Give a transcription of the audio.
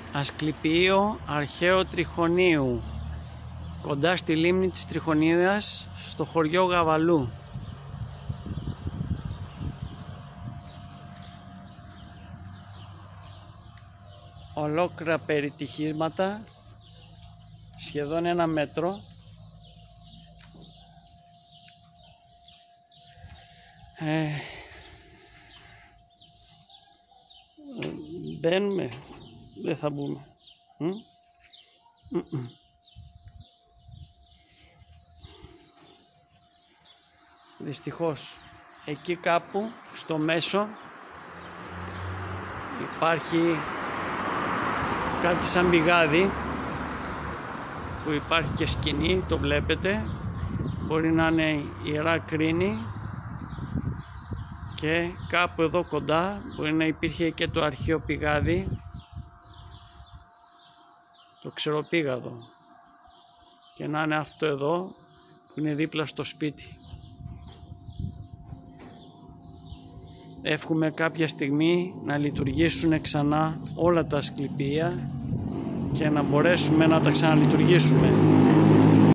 Ασκληπείο αρχαίου Τριχωνίου, κοντά στη λίμνη της Τριχωνίδας, στο χωριό Γαβαλού. Ολόκληρα περιτυχίσματα, σχεδόν 1 μέτρο. Μπαίνουμε, δεν θα μπούμε. Δυστυχώς εκεί κάπου στο μέσο υπάρχει κάτι σαν πηγάδι που υπάρχει και σκηνή, το βλέπετε, μπορεί να είναι Ιερά Κρίνη, και κάπου εδώ κοντά μπορεί να υπήρχε και το αρχαίο πηγάδι, το Ξεροπήγαδο, και να είναι αυτό εδώ που είναι δίπλα στο σπίτι. Εύχομαι κάποια στιγμή να λειτουργήσουν ξανά όλα τα ασκληπεία και να μπορέσουμε να τα ξαναλειτουργήσουμε.